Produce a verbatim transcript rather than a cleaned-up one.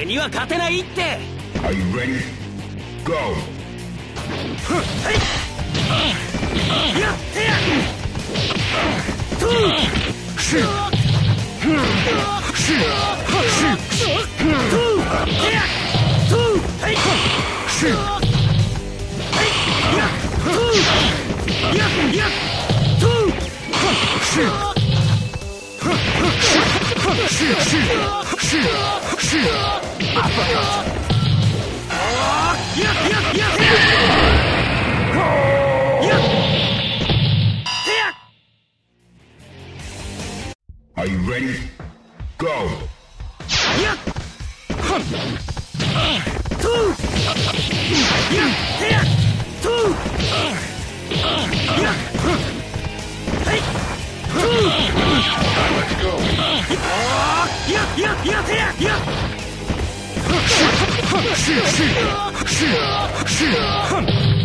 には勝てないって。 Are you ready? Go! やってやトゥーシュシュシュトゥーやトゥーはいシュはいやトゥーややトゥーシュシュシュシュシュアッパーやややや Are you ready? Go! Yeah! Hum! Two! Yeah! Yeah! Two! Yeah! Hey! Two! Let's go! Yeah! Yeah! Yeah! Yeah! Yeah! Shoot! Shoot! Shoot! Shoot! Hum!